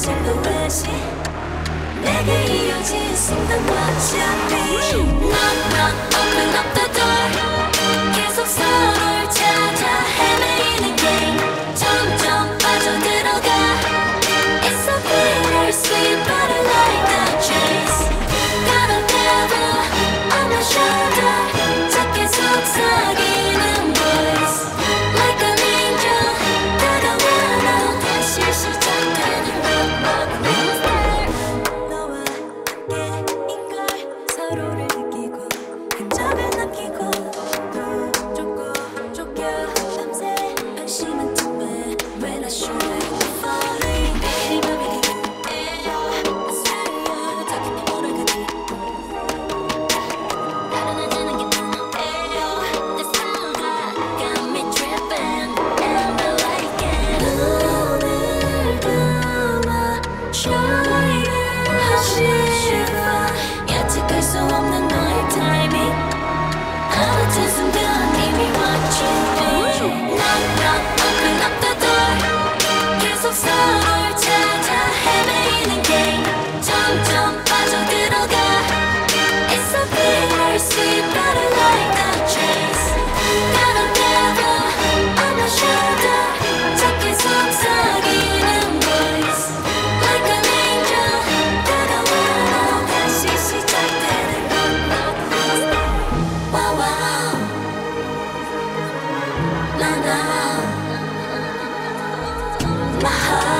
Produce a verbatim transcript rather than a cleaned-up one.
실루엣이 내게 이어진 순간과 어차피 Knock knock open up the door 계속 서로를 찾아 헤매이는 game 점점 빠져들어가 It's so bittersweet but I like the chase Got a devil on my shoulder 작게 속삭이는 voice Like an angel 다가와 너 다시 시작되는 rock rock 너와 함께인 걸 서로를 느끼고 흔적을 남기고 또 쫓고 쫓겨 밤새 안심한 틈에 When I shoot at falling 내리 맘에 I swear 더 깊이 몰아가니 달아나지는 게 눈앞에요 This song가 got me tripping and I like it 눈을 감아줘야 하시봐 예측할 수 없는 너의 타이밍 아무튼 순간 이미 watching me Knock knock open up the door 계속 서로를 찾아 헤매이는 game 점점 빠져들어가 It's so bittersweet but I like the chase Got a devil on my shoulder 작게 속삭이는 voice Like an angel 다가와 너 다시 시작되는 rock rock rock Wow wow Nah nah My heart